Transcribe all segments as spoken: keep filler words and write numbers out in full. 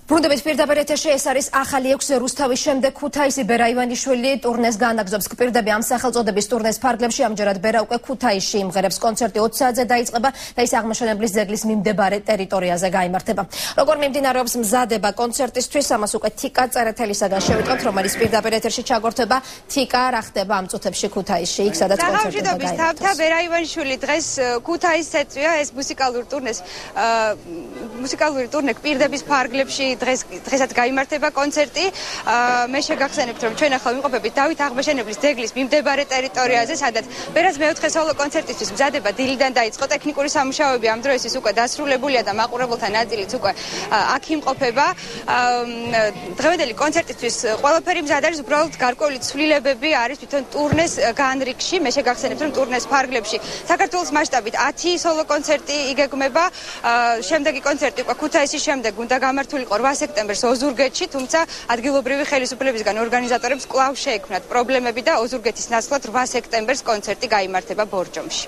ბრუნდებით პირდაპირ-ეთერში ეს არის ახალი ექვსი რუსთავის შემდეგ ქუთაისი ბერა ივანიშვილი ტურნეს განაგრძობს გპირდები-ამ სახელწოდების ტურნეს ფარგლებში ამჯერად ბერა უკვე ქუთაისში იმღერებს კონცერტი ოცი საათზე დაიწყება და ის აღმაშენებლის ძეგლის მიმდებარე ტერიტორიაზე გაიმართება. Როგორ მიმდინარეობს მზადება კონცერტისთვის, ამას უკვე თიკა წერეთელისაგან შევიტყვით, რომელიც პირდაპირ-ეთერში ჩაგორთვება. თიკა, რა ხდება ამ წუთებში ქუთაისში, იქ სადაც კონცერტი გაიმართება. ბერა ივანიშვილი დღეს ქუთაისს ეწვია ეს მუსიკალურ ტურნეს მუსიკალური ტურნე გპირდების ფარგლებში დღეს დღესაც გაიმართება კონცერტი. მე შეგახსენებთ, რომ ჩვენ ახლა ვიმყოფებით დავით აღმაშენებლის ძეგლის მიმდებარე ტერიტორიაზე, სადაც ბერას მეოთხე სოლო კონცერტისთვის მზადება დილიდან დაიწყო. ტექნიკური სამუშაოები ამ დროისთვის უკვე დასრულებულია და მაყურებელთა ნაწილიც უკვე აქ იმყოფება. დღევანდელი კონცერტისთვის ყველაფერი მზად არის, უბრალოდ გარკვეული ცვლილებები არის თვითონ ტურნეს განრიგში. მე შეგახსენებთ, რომ ტურნეს ფარგლებში საქართველოს მასშტაბით ათი სოლო კონცერტი იგეგმება. შემდეგი კონცერტი უკვე ქუთაისის შემდეგ უნდა გამართულიყო რვა სექტემბერს ოზურგეთში, თუმცა ადგილობრივი ხელისუფლებისგან ორგანიზატორებს კვლავ შეექმნათ პრობლემები და ოზურგეთის ნაცვლად რვა სექტემბერს კონცერტი გაიმართება ბორჯომში.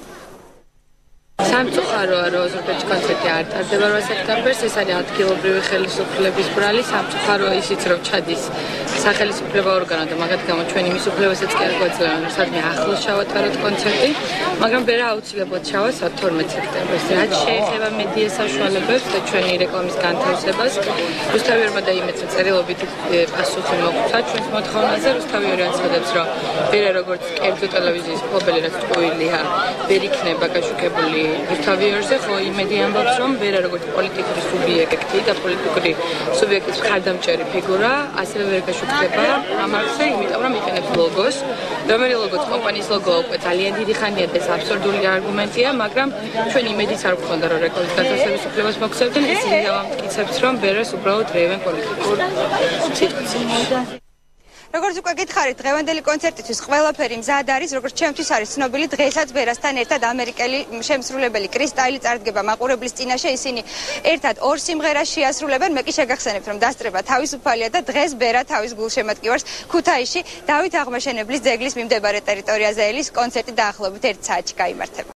სამწუხაროა, რომ ოზურგეთში კონცერტი არ ტარდება რვა სექტემბერს, ეს არის ადგილობრივი ხელისუფლების ბრალი. სამწუხაროა ისიც, რომ ჩადის სახელმწიფო ორგანო და მაგათ გამო ჩვენ იმის უფლებასაც კი არ გვაძლევენ, რომ სადმე ახლოს ჩავატაროთ კონცერტი, მაგრამ ბერა აუცილებლად ჩავა თორმეტ სექტემბერს. რაც შეეხება მედია საშუალებებს და ჩვენი რეკლამის განთავსებას, რუსთავი ორმა დაიმეცა წერილობით პასუხი მოგვცა ჩვენს მოთხოვნაზე. რუსთავი ორი აცხადებს, რომ ბერა როგორც კერძო ტელევიზიის მფლობელი, რაც ტყუილია, ვერ იქნება გაშუქებული რუსთავი ორზე, ხო იმედი ამბობს, რომ ბერა როგორც პოლიტიკური სუბიექტი და პოლიტიკური სუბიექტის მხარდამჭერი ფიგურა, ასევე ვერ გაშუქდება ამ არხზე, იმიტომ რომ იყენებს ლოგოს, რომელიც ლოგოც კომპანიის ლოგოა უკვე ძალიან დიდი ხანია და ეს აბსურდული არგუმენტია, მაგრამ ჩვენ იმედიც არ გვქონდა, რომ რეკლამის განთავსების უფლებას მოგვცემდნენ, ისინი დავამტკიცებთ, რომ ბერას უბრალოდ რეევენ პოლიტიკურ სიტყვაში. როგორც უკვე გითხარით, დღევანდელი კონცერტისთვის ყველაფერი მზად არის, როგორც ჩემთვის არის ცნობილი, დღესაც ბერასთან ერთად ამერიკელი შემსრულებელი კრისტაილი წარდგება მაყურებლის წინაშე, ისინი ერთად ორ სიმღერას შეასრულებენ. მე კი შეგახსენებთ, რომ დასწრება თავისუფალია და დღეს ბერა თავის გულშემატკივარს ქუთაისში დავით აღმაშენებლის ძეგლის მიმდებარე ტერიტორიაზე ელის კონცერტი დაახლოებით ერთ საათში გაიმართება.